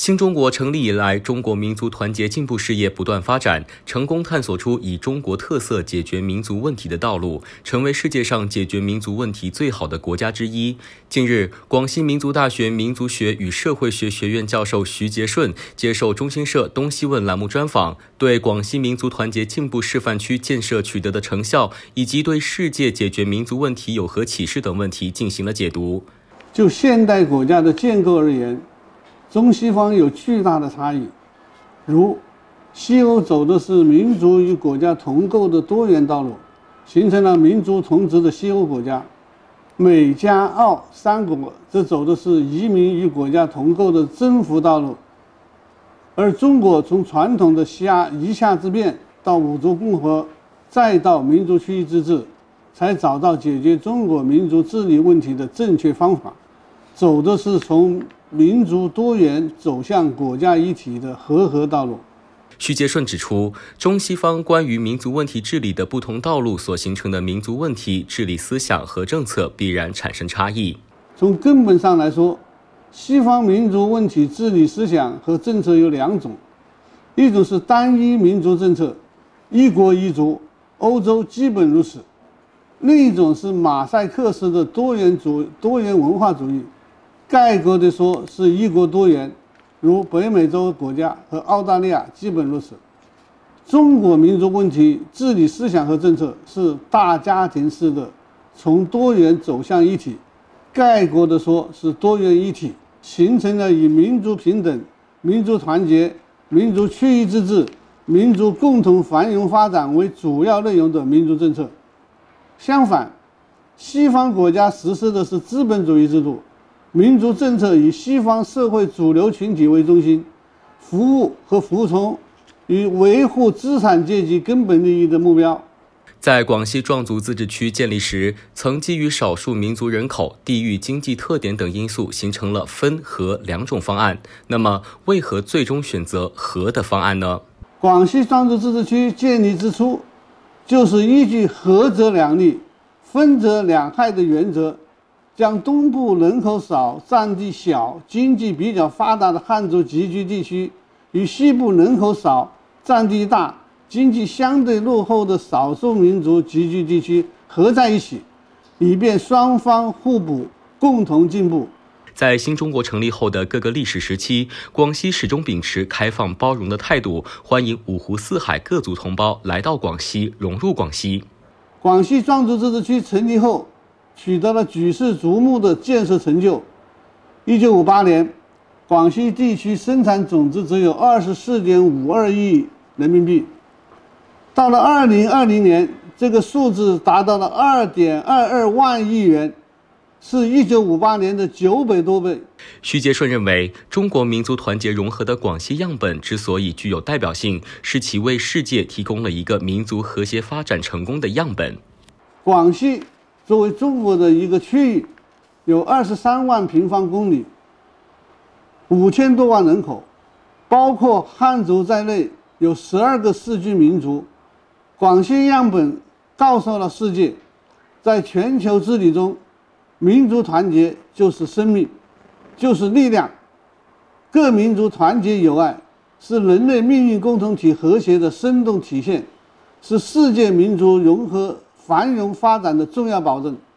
新中国成立以来，中国民族团结进步事业不断发展，成功探索出以中国特色解决民族问题的道路，成为世界上解决民族问题最好的国家之一。近日，广西民族大学民族学与社会学学院教授徐杰顺接受中新社东西问栏目专访，对广西民族团结进步示范区建设取得的成效，以及对世界解决民族问题有何启示等问题进行了解读。 就现代国家的建构而言，中西方有巨大的差异，如西欧走的是民族与国家同构的多元道路，形成了民族同质的西欧国家；美加澳三国则走的是移民与国家同构的征服道路。而中国从传统的夷夏之变到五族共和，再到民族区域自治，才找到解决中国民族治理问题的正确方法，走的是从民族多元走向国家一体的和道路。 徐杰顺指出，中西方关于民族问题治理的不同道路所形成的民族问题治理思想和政策必然产生差异。 从根本上来说，西方民族问题治理思想和政策有两种，一种是单一民族政策，一国一族，欧洲基本如此；另一种是马赛克式的多元文化主义，概括地说是一国多元，如北美洲国家和澳大利亚基本如此。中国民族问题治理思想和政策是大家庭式的，从多元走向一体，概括地说是多元一体，形成了以民族平等、民族团结、民族区域自治、民族共同繁荣发展为主要内容的民族政策。相反，西方国家实施的是资本主义制度，民族政策以西方社会主流群体为中心，服务和服从与维护资产阶级根本利益的目标。 在广西壮族自治区建立时，曾基于少数民族人口、地域经济特点等因素，形成了分和两种方案。那么，为何最终选择和的方案呢？ 广西壮族自治区建立之初，就是依据和则两利、分则两害的原则，将东部人口少、占地小、经济比较发达的汉族集聚地区与西部人口少、占地大、经济相对落后的少数民族集聚地区合在一起，以便双方互补，共同进步。 在新中国成立后的各个历史时期，广西始终秉持开放包容的态度，欢迎五湖四海各族同胞来到广西，融入广西。 广西壮族自治区成立后，取得了举世瞩目的建设成就。1958年，广西地区生产总值只有24.52亿人民币，到了2020年，这个数字达到了2.22万亿元，是1958年的900多倍。 徐杰顺认为，中国民族团结融合的广西样本之所以具有代表性，是其为世界提供了一个民族和谐发展成功的样本。 广西作为中国的一个区域，有23万平方公里，5000多万人口，包括汉族在内有12个世居民族。广西样本告诉了世界，在全球治理中，民族团结就是生命，就是力量。各民族团结友爱，是人类命运共同体和谐的生动体现，是世界民族融合繁荣发展的重要保证。